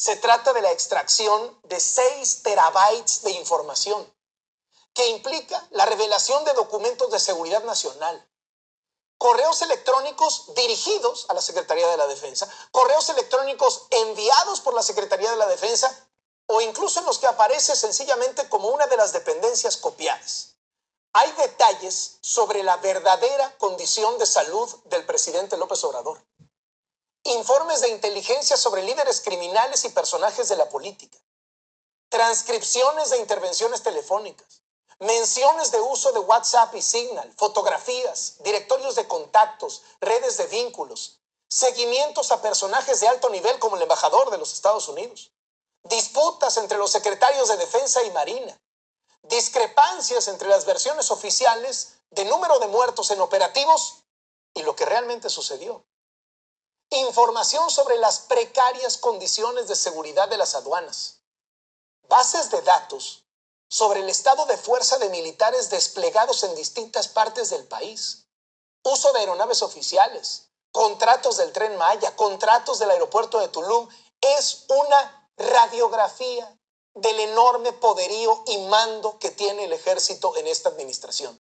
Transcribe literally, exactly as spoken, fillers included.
Se trata de la extracción de seis terabytes de información, que implica la revelación de documentos de seguridad nacional, correos electrónicos dirigidos a la Secretaría de la Defensa, correos electrónicos enviados por la Secretaría de la Defensa o incluso en los que aparece sencillamente como una de las dependencias copiadas. Hay detalles sobre la verdadera condición de salud del presidente López Obrador. Informes de inteligencia sobre líderes criminales y personajes de la política. Transcripciones de intervenciones telefónicas. Menciones de uso de WhatsApp y Signal, fotografías, directorios de contactos, redes de vínculos, seguimientos a personajes de alto nivel como el embajador de los Estados Unidos, disputas entre los secretarios de Defensa y Marina, discrepancias entre las versiones oficiales de número de muertos en operativos y lo que realmente sucedió. Información sobre las precarias condiciones de seguridad de las aduanas. Bases de datos sobre el estado de fuerza de militares desplegados en distintas partes del país. Uso de aeronaves oficiales, contratos del Tren Maya, contratos del aeropuerto de Tulum. Es una radiografía del enorme poderío y mando que tiene el ejército en esta administración.